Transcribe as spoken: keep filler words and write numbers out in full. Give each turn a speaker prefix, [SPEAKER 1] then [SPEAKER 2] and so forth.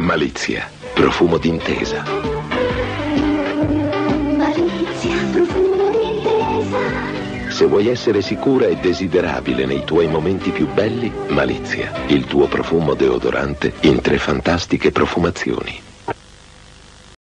[SPEAKER 1] Malizia, profumo d'intesa.
[SPEAKER 2] Malizia, profumo d'intesa.
[SPEAKER 1] Se vuoi essere sicura e desiderabile nei tuoi momenti più belli, Malizia, il tuo profumo deodorante in tre fantastiche profumazioni.